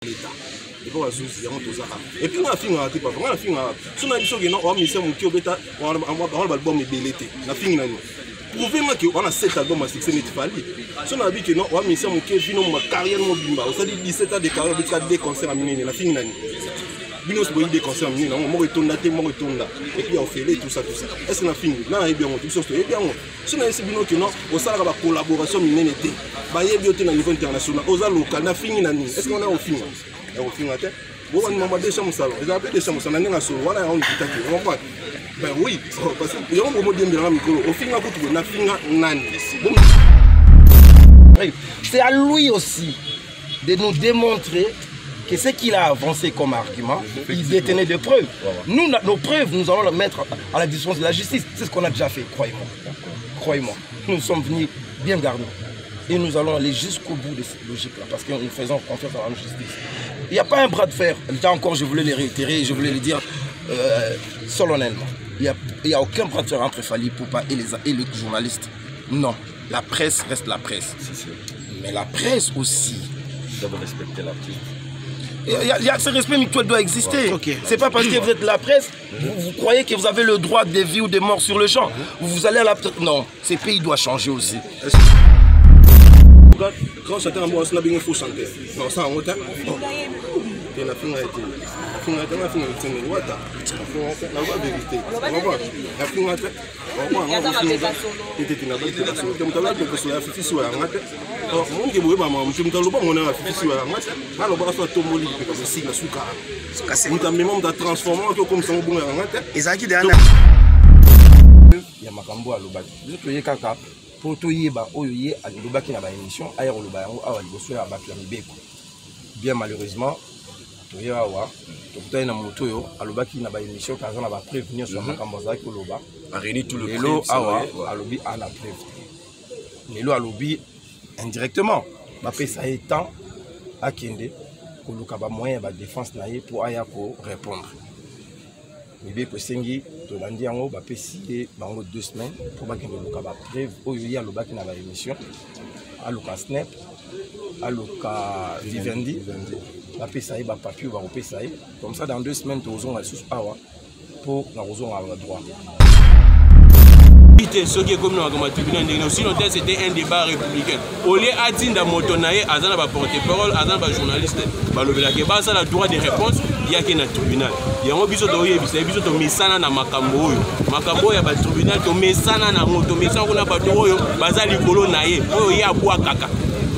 l'État. Et puis on a fini à qui pas on a fini à son ambition que non on a mis ça mon qui obéta on a album belleté na fini na prouvez-moi que on a 7 albums à succès n'est pas son habit que non on a mis ça mon qui vino ma carrière mon bimba ça dit 17 ans de carrière avec des concerts à miner la fini na bino se boire des concerts à miner on retourne là et puis on fait tout ça est-ce qu'on a fini là et bien on tout ça et bien son a bino que non au ça la collaboration miner était ba yebioté na niveau international aux local na fini na est-ce qu'on a au fini au fin à terre, vous avez demandé des chambres salon. Ils ont appelé des chambres salon. Voilà, on dit ben oui, parce que il y a un moment de la micro. Au fin à coup, na finga nani. C'est à lui aussi de nous démontrer que ce qu'il a avancé comme argument, il détenait des preuves. Nous, nos preuves, nous allons les mettre à la disposition de la justice. C'est ce qu'on a déjà fait, croyez-moi. Croyez-moi. Nous sommes venus bien garnis. Et nous allons aller jusqu'au bout de cette logique-là, parce que nous faisons confiance à la justice. Il n'y a pas un bras de fer. Là encore, je voulais les réitérer, je voulais les dire solennellement. Il n'y a aucun bras de fer entre Fally Ipupa et les journalistes. Non, la presse reste la presse. Mais la presse aussi doit respecter l'artiste. Il y a ce respect mutuel doit exister. Okay. C'est pas parce que vous êtes la presse, vous croyez que vous avez le droit de vie ou de mort sur le champ. Vous allez à la... Non, ce pays doit changer aussi. Quand chacun a moi, il faut chanter. Non, ça, on a été. La fin a été. La fin a été. La vérité. La fin a été. Pour tout yeba oyoye alobaki na ba émission aya oloba yango awa liboso ya bato ya mibeko bien malheureusement toya awa tokutana na moto yo alobaki na ba émission kaza na ba prévenir sur makambo za ki oloba a réuni tout le lelo awa alobi ana preuve lelo alobi indirectement ba pesa étant akende koluka ba moyen ba défense na ye pour aya ko répondre mibeko sengi tolandi yango bapesi bango 2 semaines pour bakende luka ba preuve oyo ya lobaki na ba émission aluka snap aluka vivendi bapesa ye ba papier ba kopesa ye comme ça dans 2 semaines tozonga lisusu awa pour na kozonga ba droit. Ce qui est comme dans le tribunal, sinon c'était un débat républicain. Au lieu d'Adinda Motonaye, Azana va porter-parole, Azana va journaliste, ça a le droit de réponse, il y a qu'un tribunal. Il y a un biso de Messana na Makambo. Makambo ya ba tribunal to Messana na moto, Messana na bato oyo, bazali kolo naye, oyo ya boa kaka.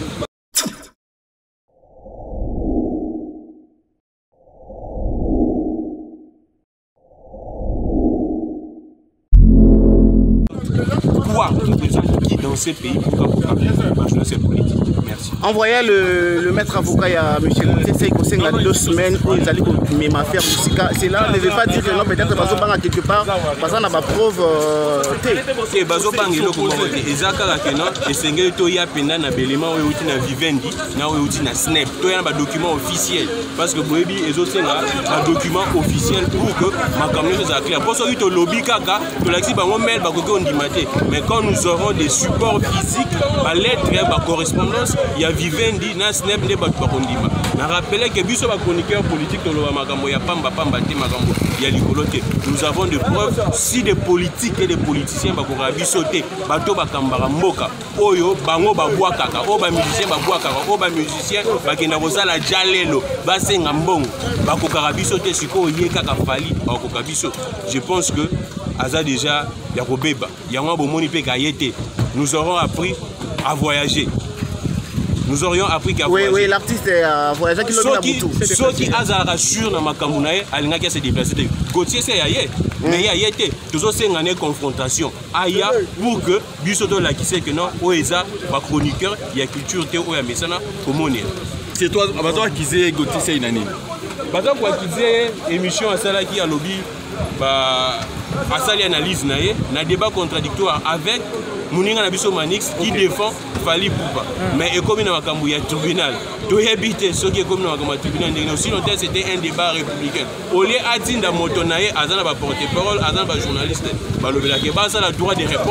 Qui dans ces pays pour cette politique. Merci. Envoyez le maître avocat à M. Moutessé il y a 2 semaines où ils allaient me faire musica. Cela ne veut pas dire que non, peut-être Bazobang a quelque part, parce qu'on a ma preuve. C'est Bazobang et le Ezaka Kena, et Sengel Toya Pena na Belema ou na Vivendi, na ou na Snap. Toya un document officiel. Parce que Boebi et autres c'est un document officiel pour que ma camion soit claire. Pour ça, il y a un lobby kaka, tu l'as dit, mais quand nous aurons des supports physiques, ma lettre, ma correspondance, il y a Vivendi, na Snap, ne pas kondima. Je rappelle que biso ba chroniqueur politique de l'Oba Magambo, il y a Pamba Te Magambo, il y a Likolote. Nous avons des preuves si des politiques et des politiciens ba bisoté, bato ba kambara mboka, oyo bango ba boa kaka, o ba musicien ba boa kaka, o ba musicien ba kena kozala jalelo, ba senga mbongo, ba kokara bisoté siko ye kaka Fally, ba kokara biso. Je pense que Aza déjà ya kobeba, ya ngwa bomoni pe kayete. Nous aurons appris à voyager. Nous aurions appris qu'à voyager. Oui, l'artiste a voyagé qui l'a mis ceux qui Aza rassure dans ma Kamounae, Alinga qui s'est déplacé. Gauthier c'est ailleurs. Mais il y a été. Tous ces années confrontation. Aya pour que Bissoto la qui sait que non, Oeza, ma chroniqueur, il y a culture théo ya mesana comment est. C'est toi, toi qui sais Gauthier c'est une année. Parce que qui disait émission à celle qui a lobby bah à ça l'analyse na débat contradictoire avec Mouninga Nabiso Manix qui défend Fally Ipupa. Mais comme dans makambo ya tribunal, to habiter ce qui est comme dans makambo tribunal sinon c'était un débat républicain. Au lieu Adinda Motonaye, Azana va porter parole, Azana va journaliste, ba lobela ke ba ça le droit de réponse,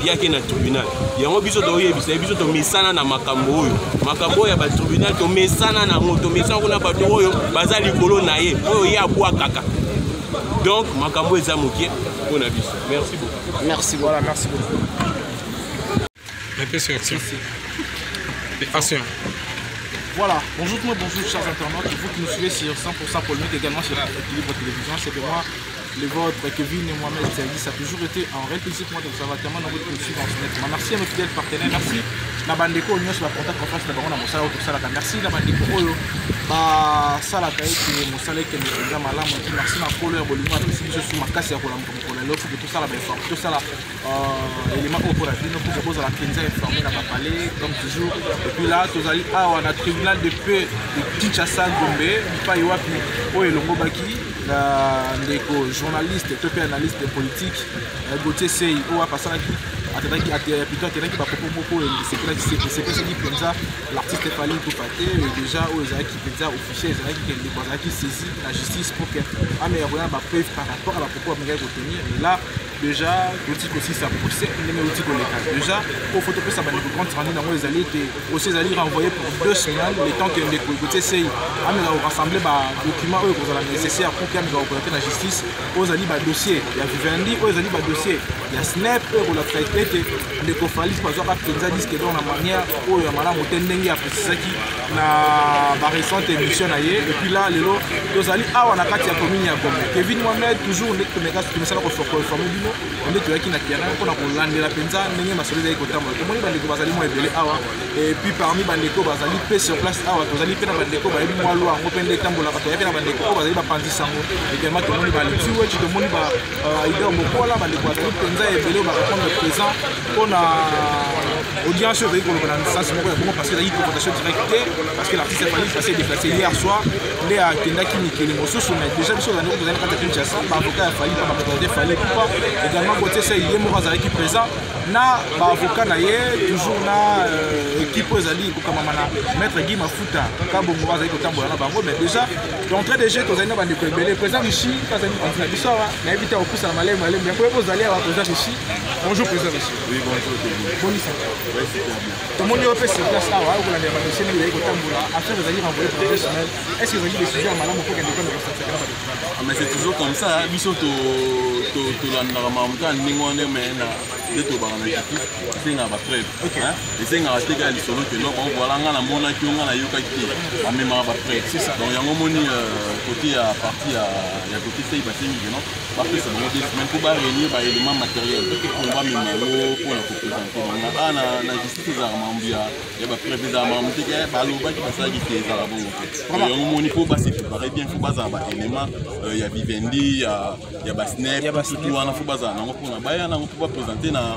ayaki na tribunal yango biso toyebisa biso tomesana na makambo oyo ya batribunal tomesana nango tomesana kuna bato oyo baza likolo na ye oyo ye abwakaka donc makambo eza mokie mpona biso merci beaucoup merci voilà merci beaucoup action. Voilà, bonjour tout le monde, bonjour chers internautes, vous qui nous suivez sur 100% Polémique, également sur Équilibre Télévision, c'est moi, le vôtre, Kevin et Mohamed Zali. Ça a toujours été un réel plaisir pour moi d'observateur dans votre suivre en fenêtre. Merci à mes fidèles partenaires, merci à Bandeko, on sur la contact en face de Baron à Moussala, merci à Bandeko, Sala Kaïti, Moussala, qui est un malin, merci à Polo, Bolima, merci à ma casse à Kolam, l'autre, tout ça, tout ça, élément pour la vie, nous propose à la Kenza informée dans ma palais, comme toujours. Et puis là, tous allez, on a tribunal de paix de Kinshasa, Gombe, pas Iwapi, Oelongo Baki, journaliste, top analyste politique, Gauthier Sey, Oa Passaki, plutôt Bakopomoko, et c'est ça qui Penza, l'artiste Fali Koufate, déjà, Ozaki Penza, officier, Ozaki saisit la justice pour que Améroya va preuve par rapport à la propos à Miguel Gauthier. Et là, déjà, l'outil aussi ça procès, mais l'outil légal. Déjà, au photo que ça va nous compte rendu dans les alliés, aussi les alliés renvoyés pour 2 semaines, le temps que les Gauthier essayent à rassembler des documents nécessaires pour qu'il y ait la justice, aux alliés dossier, il y a Vivendi, aux alliés dossier, il y a Snap, la traité, les conflits, par exemple, Kenza disent que dans la manière où il y a Madame Otendengi a précisé qui n'a pas récente émission et puis là, les autres, aux alliés, on a 4 communes à Gombe. Kevin Mohamed, toujours, on est que les gars qui me savent qu'on on est qui n'a rien pour la penza n'est pas solide avec autant de bandeko bazali moi ebele awa et puis parmi bandeko bazali pe sur place awa tozali pe na bandeko ba moi loi on pende tambola bato ya pe na bandeko bazali ba pandi sango également tout le monde ba liti ouais tout le monde ba idée moko la bandeko bazali penza ebele ba répondre présent on a audience de ko na sens moko ya bon parce que la confrontation directe parce que l'artiste Fali s'est déplacé hier soir les a kenda ki nikeli moso mais déjà biso na ko bazali kata Kinshasa ba avocat Fali pas ba Fali également côté c'est yé moraza qui présent na ba avocat na yé toujours na équipe ezali ko kama na maître Guy Mafuta ka bo moraza ko tambola na bango mais déjà l'entrée des jeux tozali na bande ko belé présent Richi kazali na biso na éviter au poussa malem bien ko bozali à présent Richi bonjour présent Richi oui bonjour bonjour ouais c'est bien tout le monde est fait sur place là ou la démarche ni ko tambola affaire ezali renvoyer pour 2 semaines est-ce que vous avez des sujets à malam pour que les mais c'est toujours comme ça biso to landaka mamuta ndenge wana me na nde tobaka na justice esengaka bapreuve esengaka te kaka lisolo ke no voilà nga namonaki yo nga nayokaki te bamemaka bapreuve donc yango moni côté ya parti ya côté sei basengi ke no bapesa bango 2 semaines mpo baréunir baélément matériel po bamema yango mpona koprésente donc na justice ezalaka mambu ya bapreuve ezalaka mambu te ke balobaki basalaki te ezalaka bongo te yango moni mpo base prépare bien fo bazala baélément ya Vivendi ya basnep tout wana fo bazala nango mpona baya nango mpo baprésente na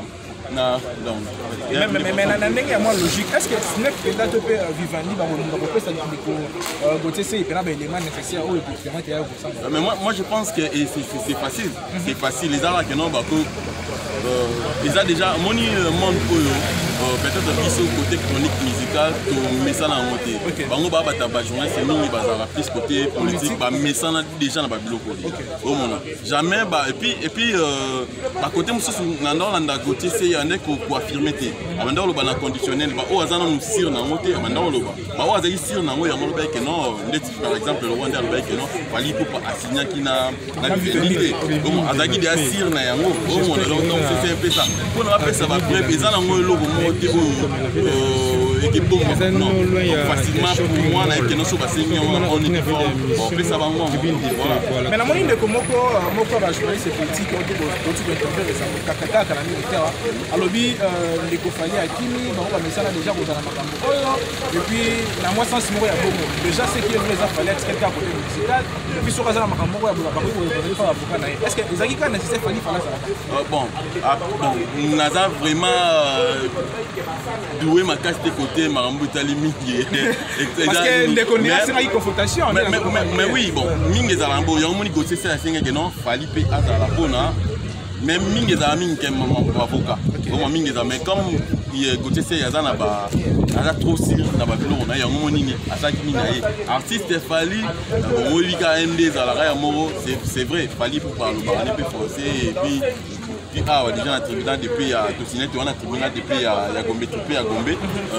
mais na ndenge ya moi logique est-ce que Snap penda to pe Vivendi ba kopesa ndiko Gauthier c'est pena ba élément nécessaire au pour permettre ya pour mais moi je pense que c'est facile les arts que non ba ko ils a déjà moni monde peut-être biso côté chronique musicale to mesana ngote bango ba bata ba journaliste mingi bazala plus côté politique ba mesana déjà na ba biloko au monde jamais ba et puis ba côté mususu na ndolanda Gauthier c'est y en a ko affirmer te abanda lo ba na conditionnel ba o azana no sir na ngote abanda lo ba o azali sir na ngo ya ngo ba ke non ndeti par exemple le Rwanda lo ba ke non Fali ko pa asigna ki na visibilité comme azaki de sir na yango au monde donc c'est un peu ça pour na pa ça ba preuve ezana ngo lo et qui bon facilement pour moi là que nous sommes passés en uniforme on fait ça voilà mais la moyenne de moko ba journaliste politique on dit interviewer ça kakaka na militaire alobi les kofali akimi ba ba mesana déjà ko dans makambo et puis na moi sens moko ya bongo déjà c'est qui les a fallu être quelqu'un côté musical et puis sur ça makambo ya ba ko faire avocat na est-ce que ezaki ka nécessaire fali fala ça bon naza vraiment doué ma casse de côté marambo itali mingi parce que les connaissances c'est une confrontation mais oui bon mingi zalambo ya moni Gauthier c'est asinga que non Fali pe azala pona même mingi za mingi ke maman avocat comme mingi za mais comme Gauthier c'est azana ba aza trop sir na ba bilo na ya moni ni asaki minaye artiste Fali oli ka MD za la ya moro c'est vrai Fali pour parler ba ne peut forcer et puis outi awa déjà na tribunal depuis ya tosinete wana tribunal depuis ya Gombe topé ya Gombe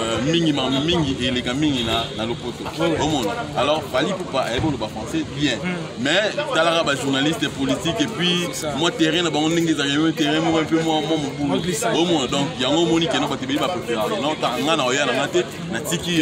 mingi eleka mingi na lopoto omona alors fali pour pas ebo le français bien mais talaka ba journaliste politique et puis moi terrain na bango ndenge za terrain mo un peu moi omona donc yango moni ke no ba tebeli ba préférer non ta nga na oya na ngate na tiki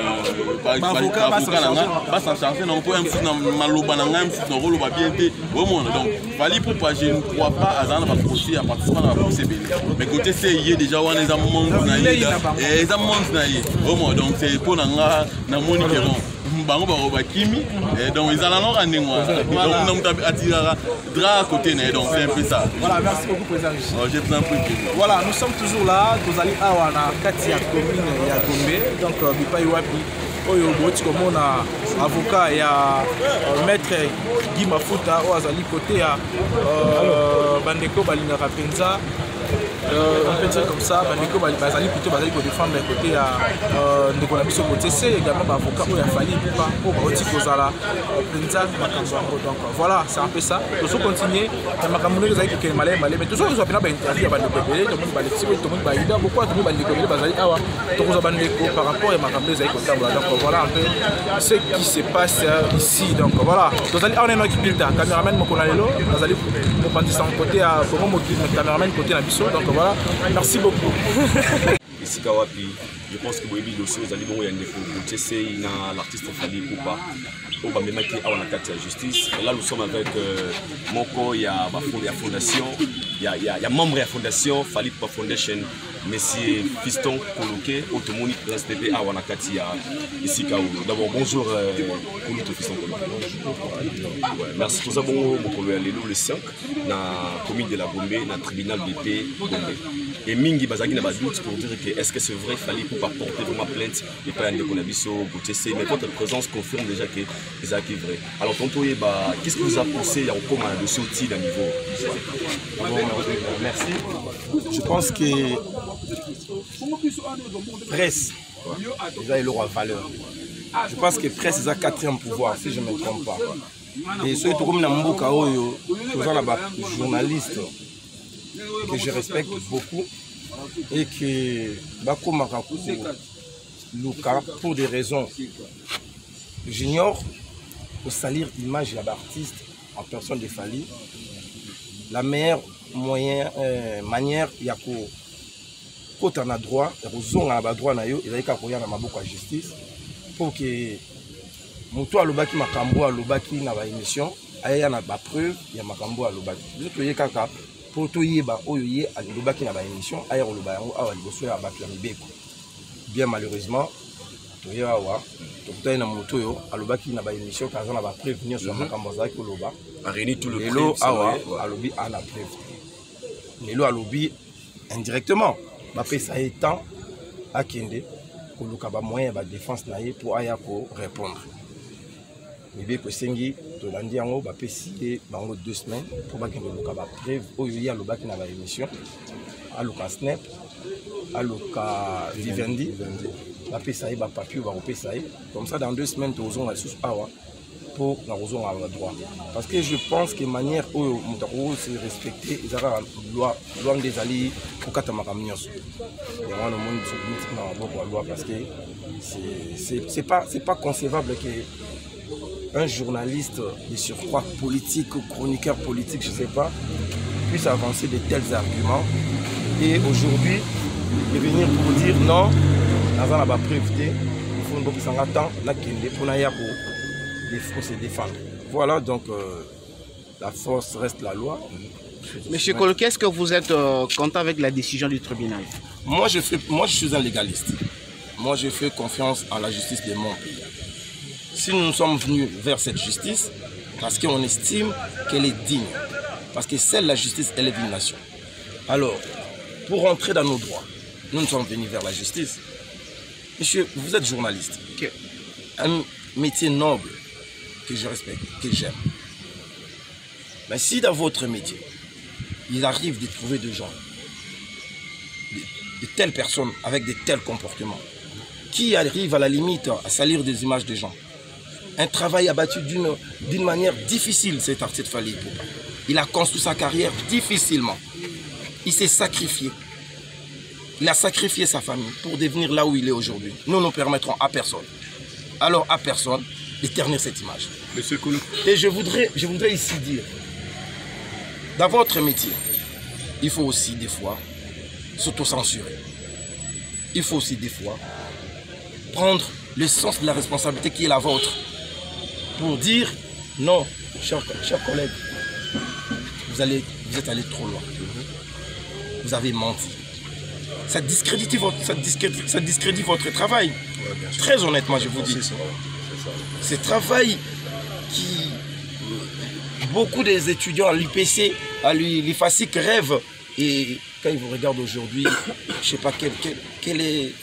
avocat na nga ba s'en charger non pour un petit na maloba na nga un petit na rolo ba bien té omona donc fali pour pas je ne crois pas à dans ba procès à participer dans la procès mais côté c'est hier déjà on les a monde na et les monde na yi omona donc c'est pour na nga na moni ke non bango ba kimi et donc ils allent en ndengwa donc nous attirera dra à côté donc c'est un peu ça. Voilà, merci beaucoup président Richie. Je t'en prie. Voilà, nous sommes toujours là, nous allons awa na kati ya commune ya Gombe donc bipai wapi oyo boti komona avocat ya maître Guy Mafuta o azali côté ya bandeko balingaka penza on peut dire comme ça, Bandeko bazali plutôt bazali pour défendre les côtés à ndeko na biso côté c'est également avocat où il a fallu pas pour oti kozala penza makambo donc voilà c'est un peu ça toujours continuer na makambo que zali ko malé mais toujours ils ont bien interdit ya bandeko belé tout le monde balé tout le monde baïda pourquoi tout le monde bandeko belé bazali awa to koza bandeko par rapport à makambo zali ko tambola donc voilà un peu ce qui se passe ici donc voilà tozali on est notre équipe caméraman moko na lelo bazali mo pandisa côté à comment mo caméraman côté na biso donc voilà, merci beaucoup. Ici Kawapi, je pense que Boebi dossier aux aliments il y a une l'artiste Fali Poupa. On va même qui a la justice. Et là nous sommes avec Moko, il y a la fondation, il y a membre de la fondation Fali Poupa Foundation, Monsieur Fiston Koloké, Automoni SPP à Wanakati ici Kaoulou. D'abord bonjour Koloké Fiston Koloké. Merci pour ça bon Mokolo le 5 na commune de la Gombe, na tribunal BP Gombe. Et Mingi Bazagi n'a pas de doute pour dire que est-ce que c'est vrai Fali Poupa porter vraiment plainte et pas un Dekonabiso Boutessé, mais votre présence confirme déjà que c'est vrai. Alors tonton Yeba, qu'est-ce qui vous a poussé en commun de ce outil d'un niveau? Merci. Je pense que presse, déjà il aura valeur. Je pense que presse est à 4e pouvoir, si je ne me trompe pas. Et ceux qui comme Namboka Oyo, journaliste que je respecte beaucoup et que Bako Makakou Luka, pour des raisons j'ignore, pour salir l'image de l'artiste en personne de Fali, la meilleure manière, il y a quand on a droit, on a droit il y a la justice pour que Moutou Alobaki Makambo Alobaki na ba émission, il y a ba preuve, il y a Makambo Alobaki. Juste le kaka pour tout yeba oyoye Alobaki na ba émission, il y a Oloba awa liboso ya ba Beko. Bien malheureusement, to yawa to na Moutou yo Alobaki na ba émission quand on a ba preuve venir sur Makambo Zaki Oloba. A réuni tout le Lelo awa Alobi a la preuve. Lelo Alobi indirectement, ma ça étant à Kende. Koluka ba moyen ba défense na ye pour aya ko répondre. Bébé ko sengi to landi yango ba pesi bango 2 semaines pour ba kende luka ba preuve oyo ya lobaki na ba émission aluka snap aluka Vivendi ba pesa ye ba papier ba pesa ye comme ça dans 2 semaines to ozonga sous awa pour na ozonga ba droit parce que je pense que manière oyo mutako se respecter ezara loi des alliés pour katama kamnyoso et on a monde sur politique na boko loi parce que c'est pas concevable que un journaliste de surcroît politique ou chroniqueur politique je sais pas puisse avancer de tels arguments et aujourd'hui de venir pour dire non dans la preuve il faut beaucoup s'en attendre na kende pour na yako faut se défendre. Voilà donc la force reste la loi. Monsieur Koloké, est-ce que vous êtes content avec la décision du tribunal? Moi je suis un légaliste. Moi je fais confiance en la justice de mon pays. Si nous sommes venus vers cette justice, parce qu'on estime qu'elle est digne, parce que seule la justice elle est d'une nation. Alors, pour rentrer dans nos droits, nous sommes venus vers la justice. Monsieur, vous êtes journaliste. Un métier noble que je respecte, que j'aime. Mais si dans votre métier, il arrive de trouver des gens, de telles personnes avec de tels comportements, qui arrivent à la limite à salir des images de gens, un travail abattu d'une manière difficile, cet artiste Fali Poupa. Il a construit sa carrière difficilement. il s'est sacrifié. Il a sacrifié sa famille pour devenir là où il est aujourd'hui. Nous ne permettrons à personne, alors à personne, de ternir cette image. Monsieur Koulou. Et je voudrais ici dire, dans votre métier, il faut aussi des fois s'auto-censurer. Il faut aussi des fois prendre le sens de la responsabilité qui est la vôtre pour dire non, chers collègues, vous êtes allé trop loin. Vous avez menti. Ça discrédite votre travail. Très honnêtement, je vous dis. Ce travail qui... Beaucoup des étudiants à l'UPC, à l'IFASIC rêvent. Et quand ils vous regardent aujourd'hui, je ne sais pas quelle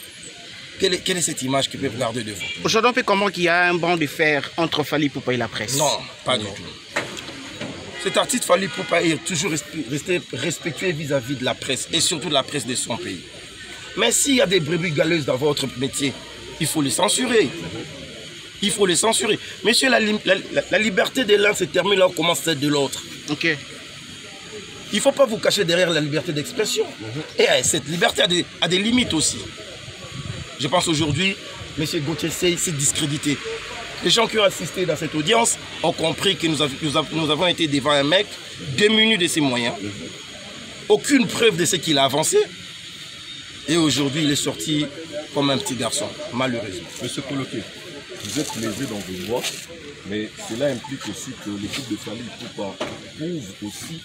est cette image qu'ils peuvent garder de vous. Aujourd'hui, on peut comprendre qu'il y a un banc de fer entre Fally Ipupa et la presse. Non, pas du tout. Cet artiste Fally Ipupa est toujours resté respectueux vis-à-vis de la presse et surtout de la presse de son pays. Mais s'il y a des brebis galeuses dans votre métier, il faut les censurer. Il faut les censurer. Monsieur, la liberté de l'un se termine là où commence celle de l'autre. Ok. Il ne faut pas vous cacher derrière la liberté d'expression. Et cette liberté a des limites aussi. Je pense aujourd'hui, M. Gauthier Seye s'est discrédité. Les gens qui ont assisté dans cette audience ont compris que nous avons été devant un mec démuni de ses moyens. Aucune preuve de ce qu'il a avancé. Et aujourd'hui, il est sorti comme un petit garçon, malheureusement. Monsieur Koloké, vous êtes lésé dans vos droits, mais cela implique aussi que l'équipe de Fally Ipupa prouve aussi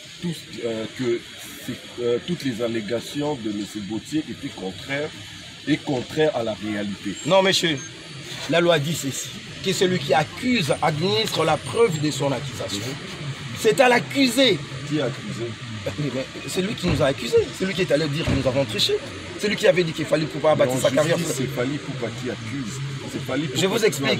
que toutes les allégations de M. Gauthier étaient contraires à la réalité. Non, monsieur, la loi dit ceci, que celui qui accuse administre la preuve de son accusation. C'est à l'accusé. Qui a accusé? C'est lui qui nous a accusés, c'est lui qui est allé dire que nous avons triché. C'est lui qui avait dit qu'il fallait pouvoir bâtir sa carrière. C'est Fally Ipupa qui accuse. Je vous explique.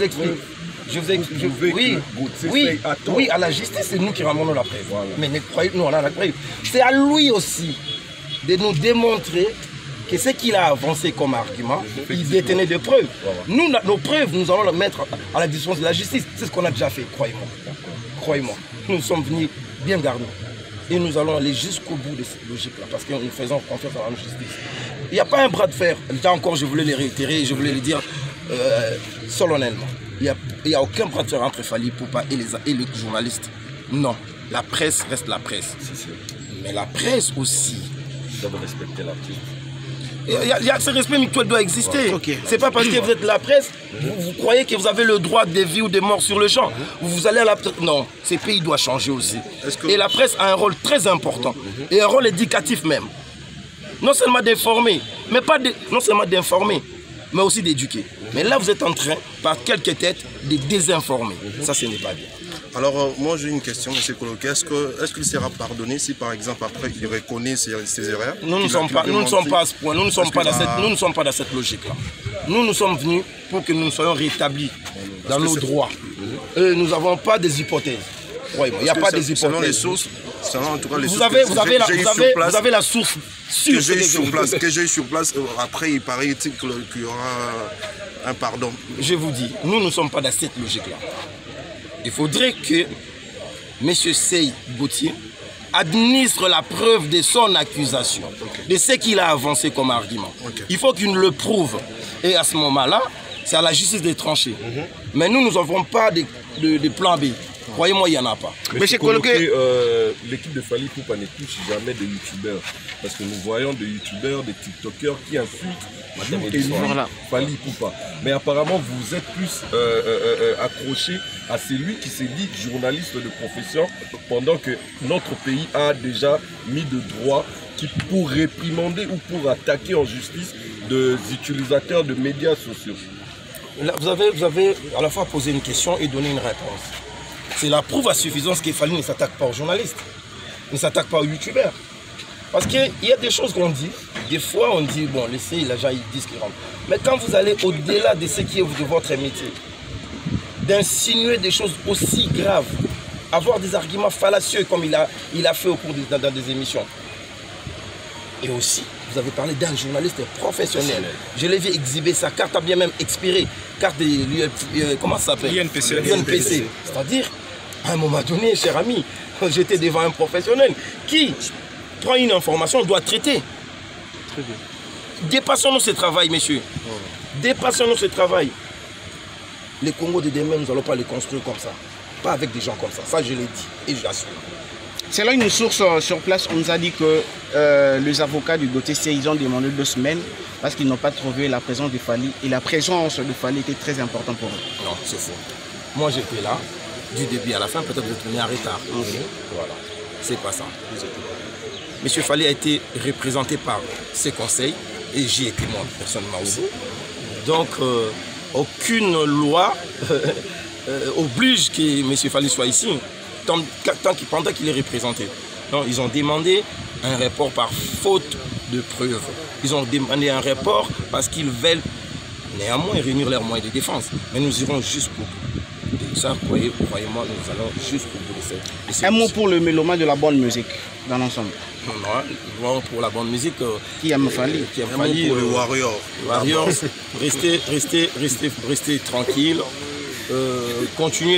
Oui, à la justice, c'est nous qui ramenons la preuve. Voilà. Mais nous, on a la preuve. C'est à lui aussi de nous démontrer que ce qu'il a avancé comme argument, il détenait des preuves. Voilà. Nous, nos preuves, nous allons les mettre à la disposition de la justice. C'est ce qu'on a déjà fait, croyez-moi. Croyez-moi. Nous sommes venus bien garnis. Et nous allons aller jusqu'au bout de cette logique-là, parce que nous faisons confiance à la justice. Il n'y a pas un bras de fer. Là encore, je voulais les réitérer, je voulais les dire solennellement. Il n'y a aucun bras de fer entre Fally Ipupa et les journalistes. Non, la presse reste la presse. Mais la presse aussi doit respecter l'artiste. Il y a ce respect mutuel doit exister. Okay. C'est pas parce que vous êtes la presse, vous croyez que vous avez le droit de vie ou de mort sur le champ. Vous allez à la... Non, ce pays doit changer aussi. Et la presse a un rôle très important. Et un rôle éducatif même. Non seulement d'informer, mais aussi d'éduquer. Mais là, vous êtes en train, par quelques têtes, de désinformer. Ça, ce n'est pas bien. Alors, moi, j'ai une question, M. Koloké. Est-ce qu'il sera pardonné si, par exemple, après, il reconnaît ses erreurs? Nous ne sommes pas à ce point. Nous ne sommes pas dans cette logique-là. Nous sommes venus pour que nous soyons rétablis dans nos droits. Nous n'avons pas des hypothèses. Il n'y a pas des hypothèses. Selon les sources, selon en tout cas les sources vous avez la source sûre que j'ai sur place. Après, il paraît qu'il y aura un pardon. Je vous dis, nous ne sommes pas dans cette logique-là. Il faudrait que M. Seye Gauthier administre la preuve de son accusation, de ce qu'il a avancé comme argument. Il faut qu'il le prouve. Et à ce moment-là, c'est à la justice de trancher. Mais nous n'avons pas de plan B. Croyez-moi, il n'y en a pas. Mais c'est Koloké, l'équipe de Fally Ipupa ne touche jamais de youtubeurs. Parce que nous voyons des youtubeurs, des tiktokers qui insultent Fally Ipupa. Mais apparemment, vous êtes plus accroché à celui qui s'est dit journaliste de profession, pendant que notre pays a déjà mis de droits pour réprimander ou pour attaquer en justice des utilisateurs de médias sociaux. Là, vous avez à la fois posé une question et donné une réponse. C'est la preuve à suffisance que Fally ne s'attaque pas aux journalistes, ne s'attaque pas aux youtubeurs. Parce qu'il y a des choses qu'on dit, des fois on dit, bon, laissez, les gens ils disent qu'ils rentrent. Mais quand vous allez au-delà de ce qui est de votre métier, d'insinuer des choses aussi graves, avoir des arguments fallacieux comme il a fait au cours dans des émissions. Et aussi, vous avez parlé d'un journaliste professionnel. Je l'ai vu exhiber sa carte, a bien même expiré. Carte de comment ça s'appelle? l'UNPC. C'est-à-dire, à un moment donné, cher ami, j'étais devant un professionnel qui prend une information, on doit traiter. Très bien. Dépassons-nous ce travail, messieurs. Dépassons-nous ce travail. Les Congo de demain, nous n'allons pas les construire comme ça. Pas avec des gens comme ça. Ça, je l'ai dit et j'assume. Selon une source sur place, on nous a dit que les avocats du GOTC, ils ont demandé 2 semaines parce qu'ils n'ont pas trouvé la présence de Fally. Et la présence de Fally était très importante pour eux. Non, c'est faux. Moi, j'étais là, du début à la fin. Peut-être que vous êtes venu en retard. Voilà. C'est pas ça. Monsieur Fally a été représenté par ses conseils et j'y étais moi personnellement aussi. Donc, aucune loi oblige que M. Fally soit ici pendant qu'il est représenté. Non, ils ont demandé un report par faute de preuves. Ils ont demandé un report parce qu'ils veulent néanmoins réunir leurs moyens de défense. Mais nous irons jusqu'au bout. Et ça, croyez-moi, nous allons jusqu'au bout de ça. Un mot pour le mélomane de la bonne musique dans l'ensemble. Non, pour la bonne musique. Qui aime Fally. Qui aime Fally. Pour les Warriors. Warriors, restez tranquille. Continuez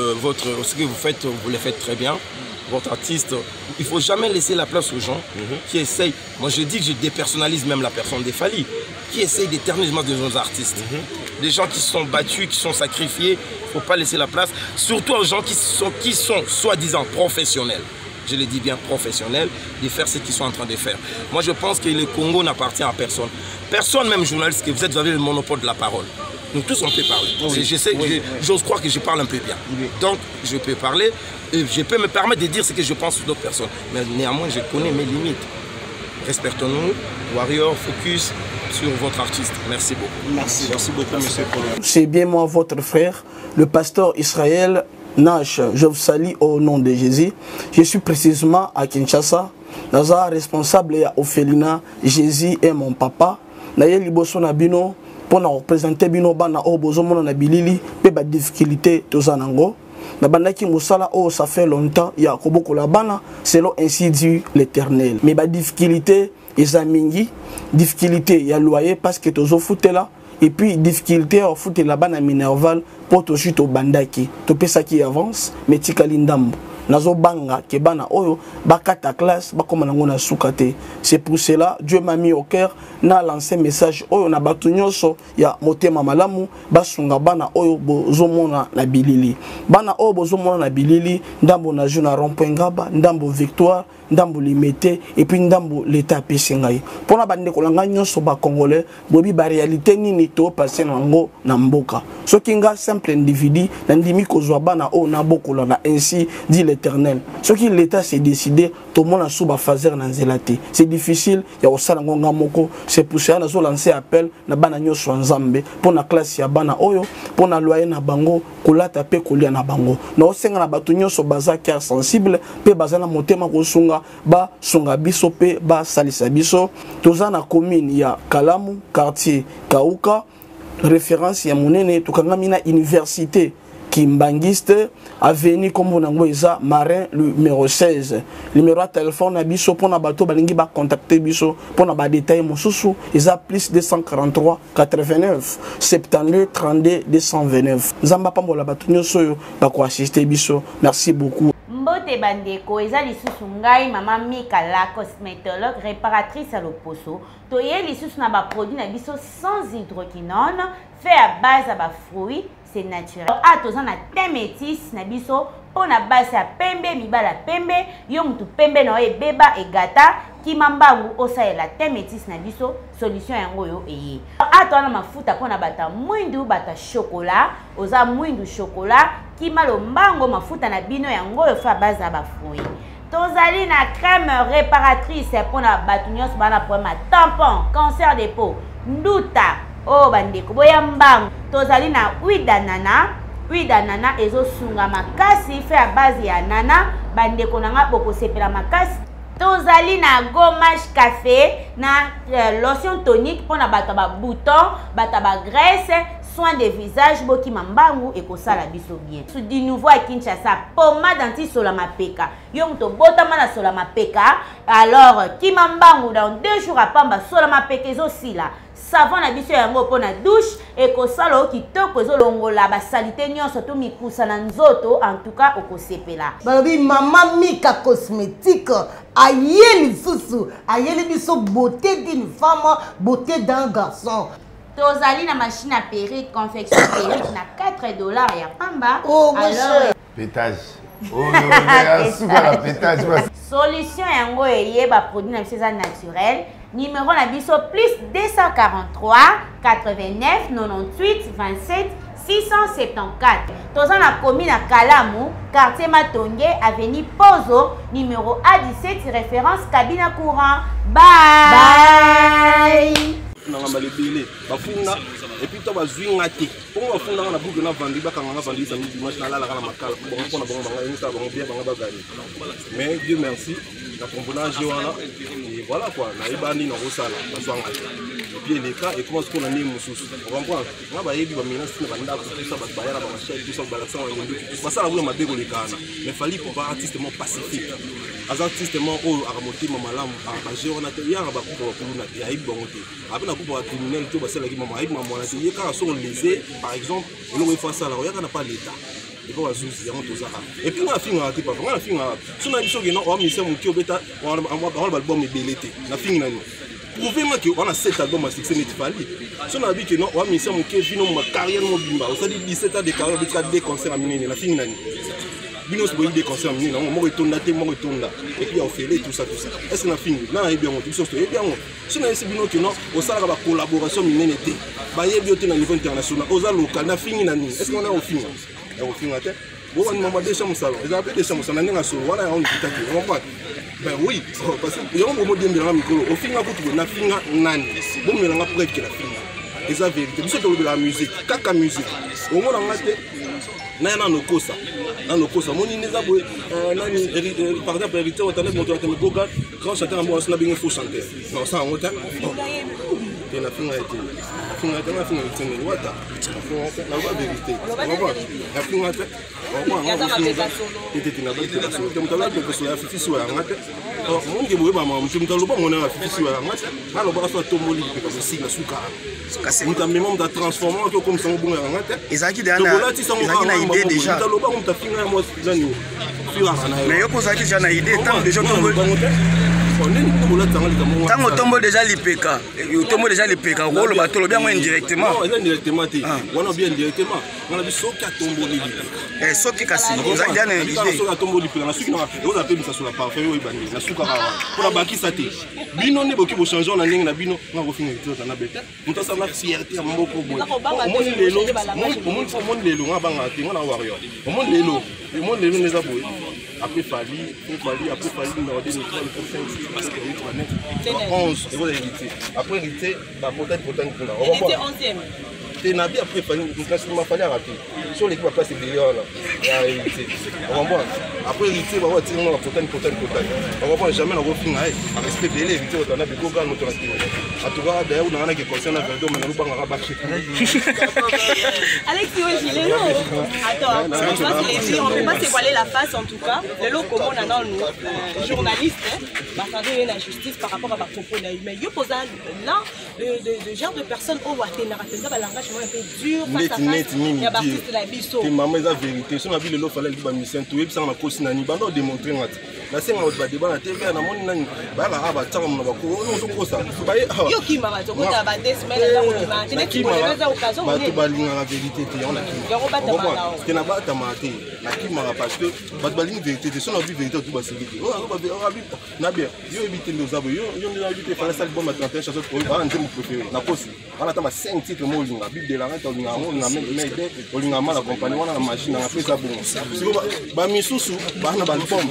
ce que vous faites, vous le faites très bien. Votre artiste, il ne faut jamais laisser la place aux gens qui essayent. Moi, je dis que je dépersonnalise même la personne des Fally, qui essayent d'éterniser de nos artistes. Des gens qui se sont battus, qui sont sacrifiés. Il ne faut pas laisser la place, surtout aux gens qui sont soi-disant professionnels. Je le dis bien professionnels, de faire ce qu'ils sont en train de faire. Moi, je pense que le Congo n'appartient à personne. Personne, même journaliste, que vous avez le monopole de la parole. Nous tous, on peut parler. Oui, j'ose croire que je parle un peu bien. Donc, je peux parler, et je peux me permettre de dire ce que je pense sur d'autres personnes. Mais néanmoins, je connais mes limites. Respectons-nous, Warrior, focus sur votre artiste. Merci beaucoup. Merci beaucoup, monsieur. C'est bien moi, votre frère, le pasteur Israël Nash. Je vous salue au nom de Jésus. Je suis précisément à Kinshasa. Naza responsable à Ophelina. Jésus est mon papa. Naye liboso na bino pour représenter bino bana o bozomona na bilili pe ba difficulté tozanango. Na bandaki musala o ça fait longtemps ya koboko la bana selon ainsi dit l'Éternel. Mais ba difficulté ezamingi, difficulté ya loyer parce que tozo foutela et puis difficulté au foot la bana minerval pour to chute au bandaki. To pesa qui avance mais tikali ndambo. Nazo banga ke bana oyo bakata classe bakoma nango na sukate. C'est pour cela Dieu m'a mis au cœur na lancé message oyo na batu nyonso ya motema malamu basunga bana oyo bozomona na bilili. Bana oyo bozomona na bilili ndambo na juna rond-point Ngaba, ndambo Victoire, ndambo Limete et puis ndambo l'état pesingai. Pona bande kolanga nyonso ba congolais bobi ba réalité nini to passer nango na mboka. Soki nga simple individu na ndimi kozwa bana oyo na bokola na ainsi dit l'Éternel. Ce qui l'État s'est décidé, tout le monde a souba fazer dans zelati. C'est difficile, il y a aussi ngonga moko. C'est pour ça que nous lancé appel na bana nyoso nzambe pour na classe ya bana oyo, pour na loyer na bango, kolata pe kolia na bango. Na osenga na batu nyoso baza cœur sensible, pe baza na motema ko sunga ba sunga biso pe ba salisa biso. Toza na commune ya Kalamu, quartier Kauka, référence ya monene tukangamina université Kimbangiste, avenue Kombonangoeza, Marin, numéro 16. Numéro de téléphone, abiso, pour na bateau, balingi ba contacter biso, pour na ba détail, mon sousou, ils a plus 243 89 72 32 229. Zamba pambola bateau nyoso, ba ko assister biso. Merci beaucoup. Mbote bandeko, eza lisusu ngai mama Mikala, cosmétologue, réparatrice à l'Oposo. Toye lisusu na ba produit na biso sans hydroquinone, fait à base à ba fruits. C'est naturel. Ah, toza na thé métis na biso on a base ya pembe mibala pembe yo mutu pembe na e beba e gata kimambangu osa la thé métis na biso solution yango yo eye. Ah, toza na mafuta pona bata mwindu bata chocolat oza mwindu chocolat kimalo mbango mafuta na bino yango yo fa base ya ba fruits. Tozali na crème réparatrice pona batu nyos bana problème tampon, cancer des peaux, nduta. Oh bandeko boya mbangu tozali na huile d'ananas ezo sunga makasi fait à base ya nana bandeko nanga boko sepela makasi tozali na gommage café na lotion tonique pour na bato ba bouton bato ba graisse soin de visage boki mambangu et kosala biso bien sous du nouveau à Kinshasa pommade anti sola mapeka yo mto botama na sola mapeka alors kimambangu dans 2 jours à pamba sola mapeka ezo sila savon na biso yango pona douche ekosala kitoko ezolongola basalite nyonso to mikusa na nzoto en tout cas okosepela balobi mama Mika cosmétique ayeli lisusu ayeli biso beauté d'une femme beauté d'un garçon. Tozali na machine à perruque confection perruque na $4 ya pamba. Oh alors pétage. Oh la pétage. Solution yango eyeba produit na biso naturel. Numéro na biso plus 243 89 98 27 674. Toza na commune à Kalamu, quartier Matonge, avenue Pozo, numéro A17, référence cabine courant. Bye. Et puis tu vas jouer à thé. Pour moi, on a beaucoup de vendu, quand on a vendu samedi dimanche, on a la macal, mais Dieu merci, la composante et voilà quoi, on a eu bandi dans le salon, et puis les cas, et comment est-ce qu'on a mis mon sous? On comprend. On va y aller, on va tout ça, tout ça, on va dégoûter les gars. Mais fallait pour pas artistement pacifique. As artistement au aramoté mamalam à gérer on a télé à bas pour y a eu bon côté. Après la coupe criminel tout va celle qui maman avec maman c'est y quand sont lésés par exemple on va faire ça là on n'a pas l'état. Et pour la souci on tout ça. Et puis on a fini à pas vraiment la fin si on a dit que non on a mis ça mon qui au bêta on va album belleté la fin là prouvez-moi qu'on a 7 albums à succès Netfali. Si on a dit que non on a mis ça mon qui vient ma carrière mon bimba on s'est dit 17 ans de carrière des concerts à miner la fin là. Bino se boyi des concerts mini na mo retourne là et puis on fait tout ça est-ce qu'on a fini là et bien on tout ça et bien si on a essayé bino que non au ça la collaboration mini était ba yebi au niveau international aux local na fini na ni est-ce qu'on a au fini até bon on m'a déjà mon salon ils appellent déjà mon salon na solo voilà on dit on va ben oui parce que on mo bien dans micro au fini ko na fini nani bon mais la preuve que la fini et ça vérité biso de la musique kaka musique au moins on a na no kosa moni neza boy nani par exemple hérité on tande moto ateme goga quand chanteur moi on a bien faux chanteur non ça on t'a et la fin a été wata la vérité la fin a été était na bête la solo tu m'as dit que sur affiche sur ngate mon ngi boye ba ma mtu mtaloba mona affiche sur ngate alors ba so tomoli pe ko si na suka kasi mutambe mo da transformer to comme ça bon ngate ezaki na idée déjà mtaloba mo tafinga mo nani mais yo kozaki déjà na idée tant déjà tango tombo déjà lipeka tombo déjà lipeka rôle bato bien moins indirectement non indirectement on a bien directement on a vu soki tombo lipeka soki kasi ozaki na idée soki tombo lipeka na soki na on appelle ça sur la parfait yo ibani na suka pour la baki sa te bino ne boki bo changer na ndenge na bino na ko finir tout na beta muta sa na fierté ya mboko boy omoni lelo omoni lelo ngabanga te ngona warrior omoni lelo neza boy après Fali dans des 11 et voilà hérité après hérité la potente pour là on était 11e t'es nabi après Fali m'a fallu rater sur l'équipe après c'est billion là hérité on va voir après hérité va voir tirer la potente on va voir jamais la refinir à respecter les hérité on a beaucoup gagné notre en tout cas d'ailleurs on a qui concerne Verdo mais on va rabattre Alexis Ojilelo attends on peut pas se voiler la face en tout cas le lot comme on a dans nous journalistes attendez la justice par rapport à ma propos là mais yo pose là de genre de personnes au water na ratenza ba langage un peu dur face à face il y a artiste la biso c'est maman la vérité si on a vu le lot fallait ba mission tout et ça na kosi na ni ba no démontrer ngati na senga ba débat na TV na moni nani ba la ba tsama na ba ko no so ko sa ba yo ki mama to ko ta ba des semaines là on m'a tenu qui m'a occasion ba to ba linga la vérité te on a ki te na ba ta mate na ki mara parce que ba ba linga vérité te so na vu vérité tout ba c'est vérité on a vu na bien yo éviter nos abo yo na éviter faire ça bon ma 31 chansons pour ba nzembo préféré na kosi on attend 5 titres mo linga bible de la rente linga mo na mede o linga mala compagnie wana na machine na pesa bon siko ba misusu ba na album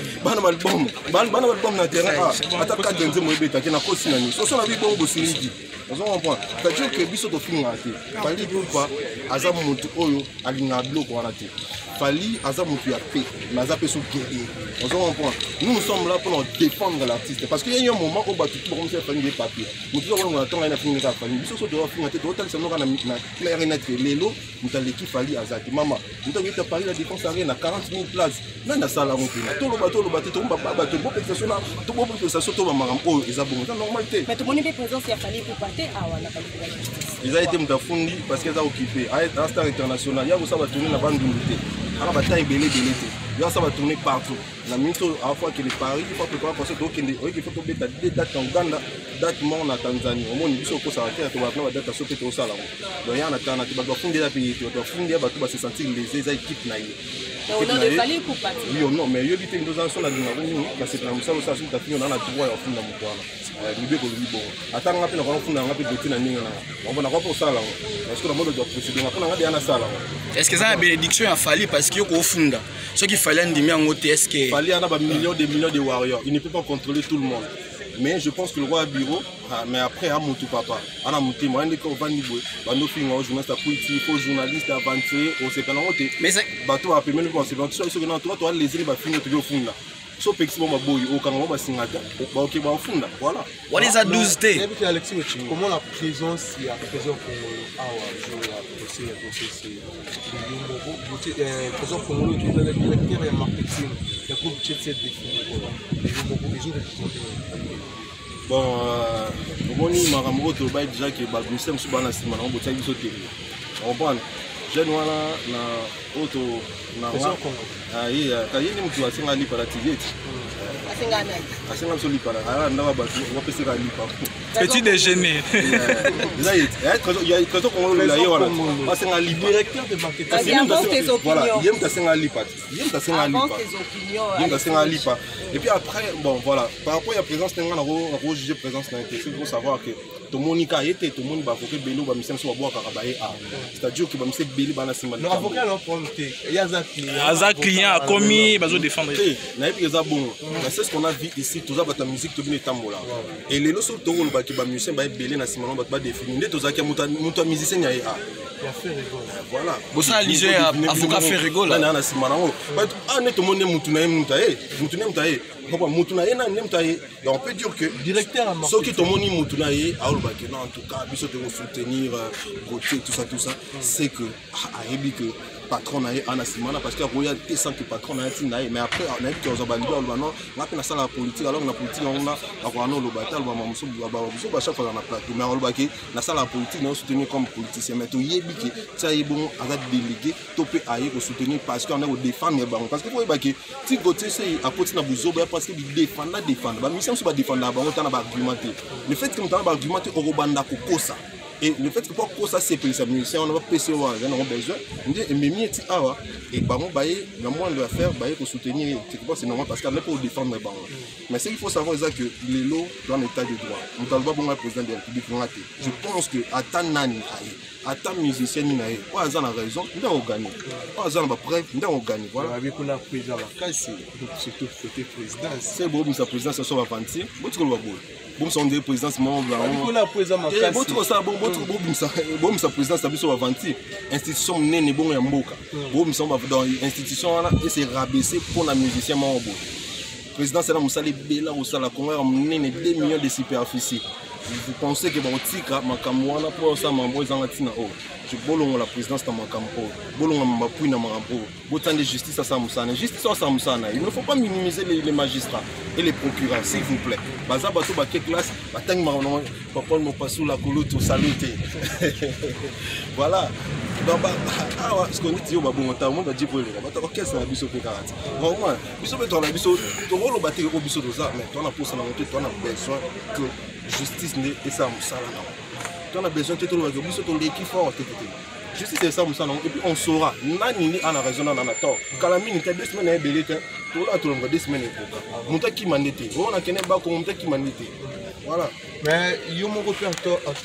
na terrain ata ka denze mo ebeta ke na kosi na ni so na bi bon bo siliki on comprend c'est-à-dire que biso to finga te fali pas aza mutu oyo alinga bloc wana te fali aza mutu ya paix mais aza peso guerrier on comprend nous sommes là pour défendre l'artiste parce qu'il y a un moment où batu tout comme ça fali des papiers mutu on attend na finga ka fali biso so do finga te total ça no na clair net lelo mutaleki fali aza te mama mutu qui t'a parlé la défense arena 40 000 places nana sala ngopina to lo bato to ba to bo que ça soit to ba maram o eza bon c'est normal te mais to moni be présence ya fali pour te awa na kati ya justice. Ils ont été mutafundi parce qu'ils ont occupé. À Star International, il y a aussi tourner la bande d'unité. Alors bataille belé. Il y a ça va tourner partout. La minute à la fois que les paris, il faut préparer parce qu'il faut que des dates en Ouganda, date mort en Tanzanie. Au moins, il faut que ça arrête. On va avoir date à sauter au salaire. Donc il y a un attendant. Tu vas fonder la pays. Tu vas fonder. Tu vas se sentir les équipes naïves. On a des fallu pour partir. Oui ou non, mais il y a des nos anciens là parce que comme ça ça sur ta fille on a la droit à fond dans mon coin. Libé ko libo. Ata nga pe na ko funda nga pe dotina ninga na. On va ko sala. Parce que la mode doit procéder nga nga dia na sala. Est-ce que ça a bénédiction a fallu parce qu'il y a ko funda. Ce qui fallait ndimi en côté est-ce que fallait en a millions de warriors. Il ne peut pas contrôler tout le monde. Mais je pense que le roi bureau, mais après, à mon tout papa, à la montée, moi, on va niveau, nos filles, journalistes, politique, journalistes, aventuriers, on s'est pas noté. Mais c'est bateau à même conséquence. Sur ce que nous toi, les îles, va finir tout au fond là. So pexi bon boy au Cameroun va singata ba OK ba funda voilà. What is that 12T? Comment la présence il y a présence pour c'est présence pour nous qui est le directeur de marketing le groupe Jet Set défini bon on y marambo to ba déjà que ba gusem subana sima na botia biso télé on prend jeune wana na auto na ah oui quand il y a une motivation à lipa la TV asenga so lipa ala ndawa ba ko pese ka lipa petit déjeuner là il y a quand on le là wana asenga lipa directeur de marketing voilà il aime asenga lipa lipa et puis après bon voilà par rapport à la présence na na juger présence na il faut savoir que tout le monde était tout le monde va que belo ba mission so boa ka ba c'est-à-dire que ba mission beli ba na sima le avocat l'a prompté il y a un client a commis bazo défendre na epi eza bon c'est ce qu'on a vu ici tout ça ba ta musique to bine tambola et les loso to ba ki ba musicien ba belé na sima ba définir ndé to za ki muto musicien ya voilà bon ça lisé avocat fait rigole na sima na ngo ah ne to monde mutu na mutaye mutu na ye na mutaye on peut dire que directeur ceux qui to moni mutu na ye en tout cas biso de soutenir Gauthier tout ça c'est que ayebi que patron na ye ana simana parce que royauté sans que patron na ye mais après on a dit que ozaba liba non on a fait ça la politique alors na politique on a akwana lo batal ba mamuso ba chaque fois na plateau mais on le baki na ça la politique on soutenir comme politicien mais to yebi que ça y bon à délégué topé aye ko soutenir parce qu'on a au défendre parce que faut baki ti Gauthier c'est à côté na buzoba parce que il défendre ba mission so ba défendre ba on t'a ba argumenter le fait que on t'a ba argumenter au banda ko kosa. Et le fait que pour ça c'est pour les musiciens on va PC on a besoin et même ti awa et ba mon bailler le moins de faire bailler pour soutenir c'est normal parce qu'on est pour défendre les banques mais ce qu'il faut savoir c'est que les lots dans l'état de droit on ne va pas bon président de la République je pense que à nani à ta musicien ni naé pas à la raison on gagne pas à la preuve on gagne voilà avec on a président la c'est surtout côté présidence c'est bon sa présidence ça va avancer beaucoup le bon son des présidence membre on a président Makasi beaucoup ça bon sa présidence ça biso avancer institution nene bon ya mboka bon ça va dans institution là et c'est rabaisser pour la musicien membre président c'est là musali bela au sala Congo nene 2 millions de superficie vous pensez que bon tika makamwana pour ça membre ils en atina oh je bolongo la présidence dans makampo bolongo mapui na makampo botan de justice ça musana justice ça musana il ne faut pas minimiser les magistrats et les procureurs s'il vous plaît baza bato ba ke classe batang marano papa mo pasu la koloto saluté voilà donc ah ce qu'on dit yo ba bon ta monde dit pour les bato qu'est-ce na biso pe 40 au moins biso pe to na biso to rolo baté ko biso doza mais toi na pour ça na monter toi na besoin que justice et ça musala on a besoin de tout le monde l'équipe fort justice c'est ça et puis on saura nani a la raison dans la tort Calamine était 2 semaines à belé tout là tout le monde 2 semaines monta qui mandaté on a kenné ba ko monta qui mandaté voilà mais yo mon répertoire